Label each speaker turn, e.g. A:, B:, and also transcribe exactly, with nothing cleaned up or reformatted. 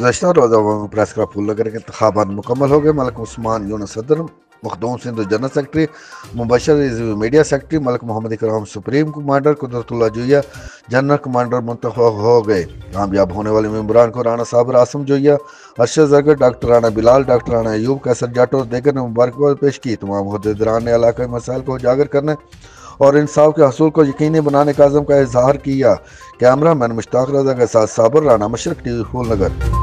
A: गुज़श्ता रोज़ा अवामी press club Phoolnagar के इंतखाबात मुकम्मल हो गए। मलिक उस्मान यूनुस सदर, Makhdoom Sindh general secretary, Mubashar Rizvi media secretary, Malik Mohammad Ikram supreme commander, Qudratullah Joya general commander मुंतखब हो गए। कामयाब होने वाले मेम्बरान को राना साबर आसम जोया, अरशद जरगर, डॉक्टर राना बिलाल, डॉक्टर राना अयूब, कैसर जाटो और देगर ने मुबारकबाद पेश की। तमाम अहदेदारान ने इलाक़ाई मसाइल को उजागर करने और इंसाफ के हसूल को यकीनी बनाने का अज़म का इजहार किया। कैमरा मैन मुश्ताक रजा के साथ साबर राना, मशरक टीवी फूलनगर।